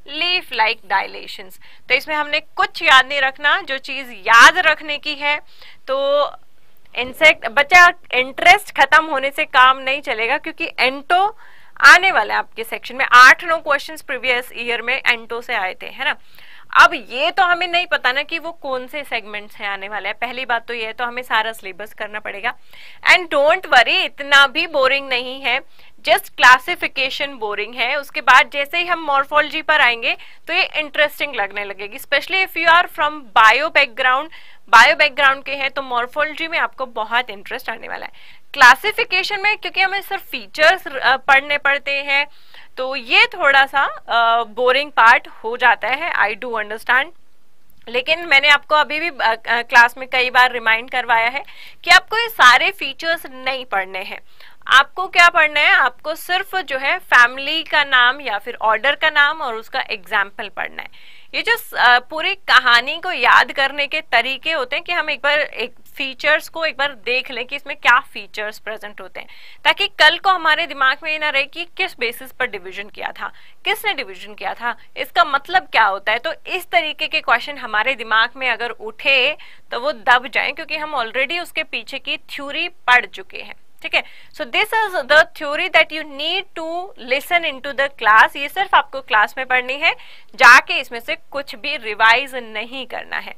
leaf like dilations. तो इसमें हमने कुछ याद नहीं रखना, जो चीज याद रखने की है तो इंसेक्ट बच्चा इंटरेस्ट खत्म होने से काम नहीं चलेगा, क्योंकि एंटो आने वाला है आपके सेक्शन में। आठ नौ क्वेश्चंस प्रीवियस ईयर में एंटो से आए थे, है ना। अब ये तो हमें नहीं पता ना कि वो कौन से सेगमेंट्स हैं आने वाले हैं, पहली बात तो ये है, तो हमें सारा सिलेबस करना पड़ेगा। एंड डोंट वरी, इतना भी बोरिंग नहीं है, जस्ट क्लासिफिकेशन बोरिंग है। उसके बाद जैसे ही हम मॉर्फोलॉजी पर आएंगे तो ये इंटरेस्टिंग लगने लगेगी, specially if you are from bio background, bio background के हैं तो मॉर्फोलॉजी में आपको बहुत इंटरेस्ट आने वाला है। क्लासिफिकेशन में क्योंकि हमें सिर्फ फीचर्स पढ़ने पड़ते हैं तो ये थोड़ा सा बोरिंग पार्ट हो जाता है, आई डू अंडरस्टैंड। लेकिन मैंने आपको अभी भी क्लास में कई बार रिमाइंड करवाया है कि आपको ये सारे फीचर्स नहीं पढ़ने हैं। आपको क्या पढ़ना है, आपको सिर्फ जो है फैमिली का नाम या फिर ऑर्डर का नाम और उसका एग्जाम्पल पढ़ना है। ये जो पूरी कहानी को याद करने के तरीके होते हैं कि हम एक बार एक फीचर्स को एक बार देख लें कि इसमें क्या फीचर्स प्रेजेंट होते हैं, ताकि कल को हमारे दिमाग में ये ना रहे कि किस बेसिस पर डिवीजन किया था, किसने डिवीजन किया था, इसका मतलब क्या होता है। तो इस तरीके के क्वेश्चन हमारे दिमाग में अगर उठे तो वो दब जाए, क्योंकि हम ऑलरेडी उसके पीछे की थ्योरी पढ़ चुके हैं। ठीक है, so this is the theory that you need to listen into the class. ये सिर्फ आपको क्लास में पढ़नी है, जाके इसमें से कुछ भी रिवाइज नहीं करना है।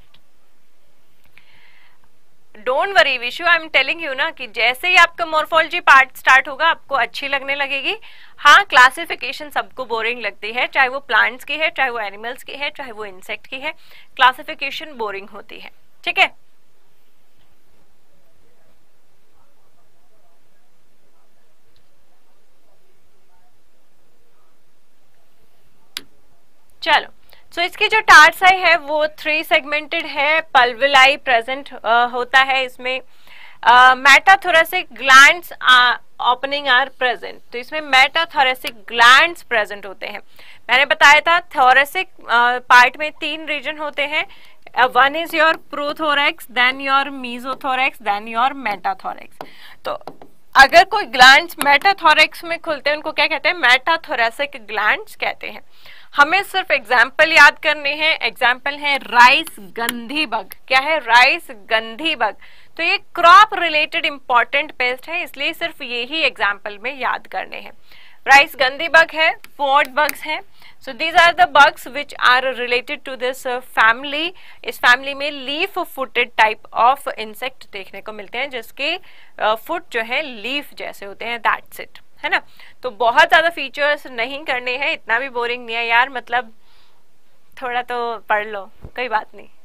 Don't worry Vishu, I am telling you ना कि जैसे ही आपका मॉर्फोलॉजी पार्ट स्टार्ट होगा आपको अच्छी लगने लगेगी। हाँ, क्लासिफिकेशन सबको बोरिंग लगती है, चाहे वो प्लांट्स की है, चाहे वो एनिमल्स की है, चाहे वो इंसेक्ट की है, क्लासिफिकेशन बोरिंग होती है। ठीक है, चलो। सो so, इसकी जो टार्साई है वो थ्री सेगमेंटेड है, पल्विलाई प्रेजेंट होता है इसमें, metathoracic glands opening are present. तो इसमें मेटाथोरेसिक ग्लैंड्स प्रेजेंट होते हैं। मैंने बताया था थोरेसिक पार्ट में तीन रीजन होते हैं, one is your prothorax, then your mesothorax, then your metathorax. तो अगर कोई ग्लैंड्स मेटाथोरेक्स में खुलते हैं उनको क्या कहते हैं, मेटाथोरेसिक ग्लैंड्स कहते हैं। हमें सिर्फ एग्जाम्पल याद करने हैं। एग्जाम्पल है राइस गंधी बग। क्या है, राइस गंधी बग। तो ये क्रॉप रिलेटेड इंपॉर्टेंट पेस्ट है, इसलिए सिर्फ ये ही एग्जाम्पल में याद करने हैं। राइस गंधी बग है, पॉट बग्स है। So these are the bugs which are related to this family. इस फैमिली में leaf footed type of insect देखने को मिलते हैं, जिसके फुट uh, जो है लीफ जैसे होते हैं, दैट्स इट, है ना। तो बहुत ज्यादा फीचर्स नहीं करने हैं, इतना भी बोरिंग नहीं है यार, मतलब थोड़ा तो पढ़ लो, कोई बात नहीं।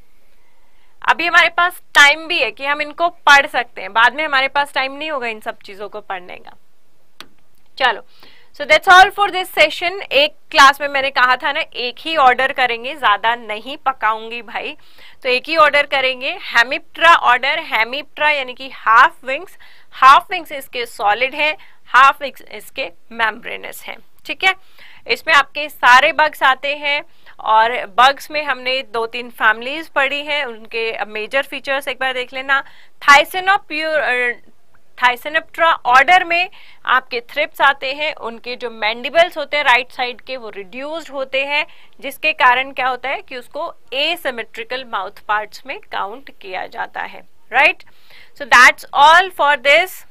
अभी हमारे पास टाइम भी है कि हम इनको पढ़ सकते हैं, बाद में हमारे पास टाइम नहीं होगा इन सब चीजों को पढ़ने का। चलो, so that's all for this session. एक क्लास में मैंने कहा था ना एक ही ऑर्डर करेंगे, ज्यादा नहीं पकाऊंगी भाई, तो एक ही ऑर्डर करेंगे। हेमिप्टेरा ऑर्डर, हेमिप्टेरा यानी कि हाफ विंग्स, हाफ विंग्स इसके सॉलिड है, हाफ विंग्स इसके मेम्ब्रेनस है। ठीक है, इसमें आपके सारे बग्स आते हैं, और बग्स में हमने दो तीन फैमिलीज पढ़ी हैं, उनके मेजर फीचर्स एक बार देख लेना। थाइसेनोप्यूर थाइसेनोप्टेरा ऑर्डर में आपके थ्रिप्स आते हैं, उनके जो मैंडिबल्स होते हैं राइट साइड के वो रिड्यूस्ड होते हैं, जिसके कारण क्या होता है कि उसको एसिमेट्रिकल माउथ पार्ट्स में काउंट किया जाता है। Right, so that's all for this.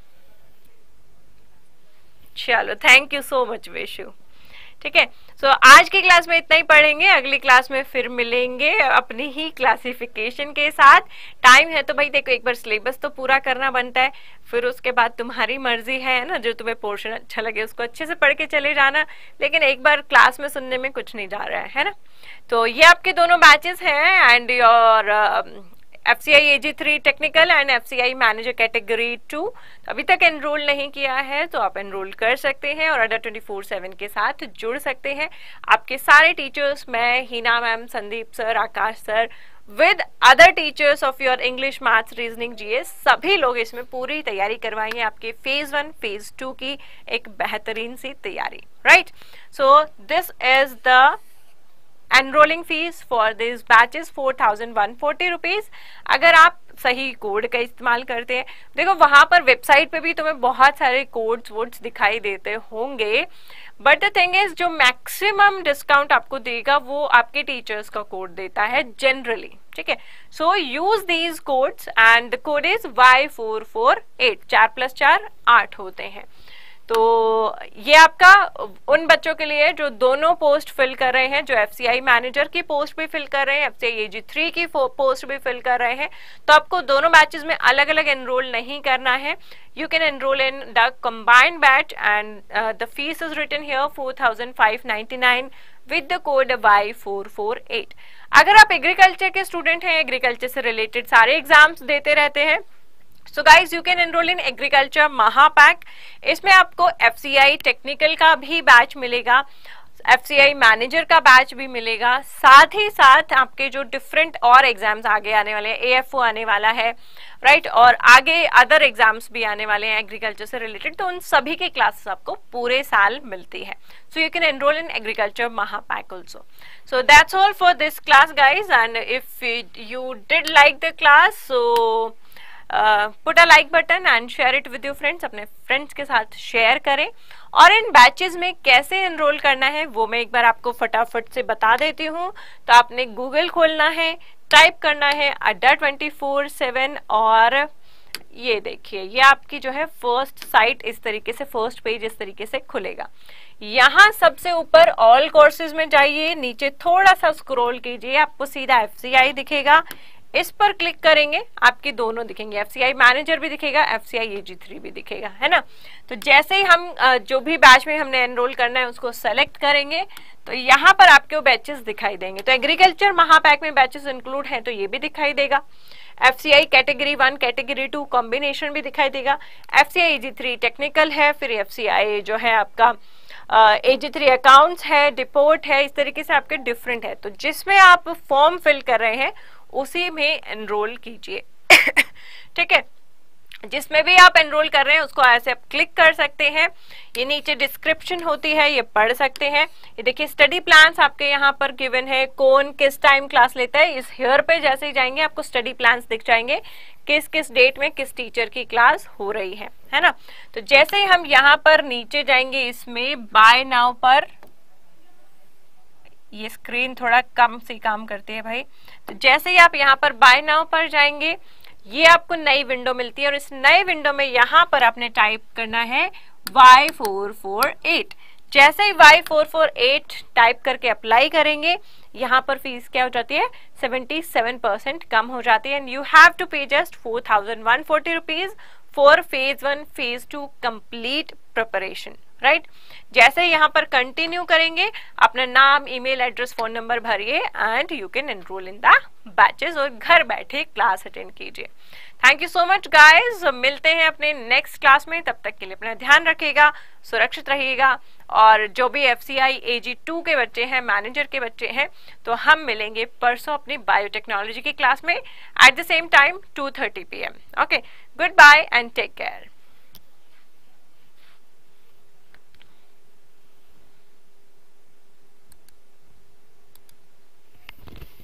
चलो, thank you so much Vishu. ठीक है, सो so, आज की क्लास में इतना ही पढ़ेंगे, अगली क्लास में फिर मिलेंगे अपनी ही क्लासिफिकेशन के साथ। टाइम है तो भाई देखो, एक बार सिलेबस तो पूरा करना बनता है, फिर उसके बाद तुम्हारी मर्जी है ना, जो तुम्हें पोर्शन अच्छा लगे उसको अच्छे से पढ़ के चले जाना, लेकिन एक बार क्लास में सुनने में कुछ नहीं जा रहा है, है ना। तो ये आपके दोनों बैचेस हैं, and your F C I A G three technical and F C I manager category two. अभी तक एनरोल नहीं किया है तो आप एनरोल कर सकते हैं और अडा ट्वेंटी फोर सेवन के साथ जुड़ सकते हैं। आपके सारे टीचर्स, मैं, Heena ma'am, Sandeep sir, Akash sir, with other teachers of your English, maths, reasoning, GS, सभी लोग इसमें पूरी तैयारी करवाएंगे आपके फेज वन फेज टू की एक बेहतरीन सी तैयारी। Right, so this is the enrolling fees for these batches four thousand one hundred forty rupees। अगर आप सही कोड का इस्तेमाल करते हैं। देखो वहां पर वेबसाइट पे भी तुम्हें बहुत सारे कोड्स वोड्स दिखाई देते होंगे, बट द थिंग इज जो मैक्सिमम डिस्काउंट आपको देगा वो आपके टीचर्स का कोड देता है जनरली, ठीक है। So use these codes and the code is Y four four eight, चार प्लस चार आठ होते हैं। तो ये आपका उन बच्चों के लिए जो दोनों पोस्ट फिल कर रहे हैं, जो एफसीआई मैनेजर की पोस्ट भी फिल कर रहे हैं, एफसीआई एजी थ्री की पोस्ट भी फिल कर रहे हैं। तो आपको दोनों बैचेस में अलग अलग एनरोल नहीं करना है। You can enrol in the combined batch and the fees is written here four thousand five ninety nine with the code Y four four eight. अगर आप एग्रीकल्चर के स्टूडेंट हैं, एग्रीकल्चर से रिलेटेड सारे एग्जाम्स देते रहते हैं, so guys you can enrol in agriculture Mahapack. इसमें आपको एफसीआई टेक्निकल का भी बैच मिलेगा, एफसीआई मैनेजर का बैच भी मिलेगा, साथ ही साथ आपके जो डिफरेंट और एग्जाम्स आगे आने वाले हैं, एएफओ आने वाला है, राइट, और आगे अदर एग्जाम्स भी आने वाले हैं एग्रीकल्चर से रिलेटेड, तो उन सभी के क्लासेस आपको पूरे साल मिलती है। So you can enrol in agriculture Mahapack also. So that's all for this class guys, and if you did like the class, so put a like button and share it with your friends. अपने friends के साथ share करें। और इन batches में कैसे enrol करना है वो मैं एक बार आपको फटाफट से बता देती हूँ। तो आपने गूगल खोलना है, टाइप करना है अड्डा ट्वेंटी फोर सेवन, और ये देखिए ये आपकी जो है फर्स्ट साइट इस तरीके से, फर्स्ट पेज इस तरीके से खुलेगा। यहाँ सबसे ऊपर ऑल कोर्सेज में जाइए, नीचे थोड़ा सा स्क्रॉल कीजिए, आपको सीधा एफसीआई दिखेगा, इस पर क्लिक करेंगे, आपके दोनों दिखेंगे, एफसीआई मैनेजर भी दिखेगा, एफसीआई एजी थ्री भी दिखेगा, है ना। तो जैसे ही हम जो भी बैच में हमने एनरोल करना है उसको सेलेक्ट करेंगे तो यहाँ पर आपके वो बैचेस दिखाई देंगे। तो एग्रीकल्चर महापैक में बैचेस इंक्लूड हैं तो ये भी दिखाई देगा, FCI category one category two combination भी दिखाई देगा, एफसीआई एजी थ्री टेक्निकल है, फिर एफसीआई जो है आपका एजी थ्री अकाउंट्स है, डिपोर्ट है, इस तरीके से आपके डिफरेंट है। तो जिसमें आप फॉर्म फिल कर रहे हैं उसी में एनरोल कीजिए, ठीक है। जिसमें भी आप एनरोल कर रहे हैं उसको ऐसे आप क्लिक कर सकते हैं। ये नीचे डिस्क्रिप्शन होती है, ये पढ़ सकते हैं। ये देखिए स्टडी प्लान्स आपके यहाँ पर गिवन है, कौन किस टाइम क्लास लेता है। इस हेयर पे जैसे ही जाएंगे आपको स्टडी प्लान्स दिख जाएंगे, किस किस डेट में किस टीचर की क्लास हो रही है, है ना। तो जैसे ही हम यहाँ पर नीचे जाएंगे, इसमें बाय नाउ पर, ये स्क्रीन थोड़ा कम से काम करती है भाई। तो जैसे ही आप यहाँ पर बाय नाउ पर जाएंगे, ये आपको नई विंडो मिलती है, और इस नए विंडो में यहाँ पर आपने टाइप करना है वाई फोर फोर एट। जैसे ही Y four four eight type करके अप्लाई करेंगे, यहाँ पर फीस क्या हो जाती है, सेवेंटी सेवन परसेंट कम हो जाती है, and you have to pay just four thousand one forty rupees for phase one phase two complete preparation, right. जैसे यहाँ पर कंटिन्यू करेंगे, अपना नाम, ईमेल एड्रेस, फोन नंबर भरिए and you can enrol in the batches, और घर बैठे क्लास अटेंड कीजिए। Thank you so much guys, मिलते हैं अपने नेक्स्ट क्लास में। तब तक के लिए अपना ध्यान रखिएगा, सुरक्षित रहिएगा, और जो भी एफसीआई एजी टू के बच्चे हैं, मैनेजर के बच्चे हैं, तो हम मिलेंगे परसों अपनी बायोटेक्नोलॉजी की क्लास में at the same time two thirty P M. Okay, goodbye and take care.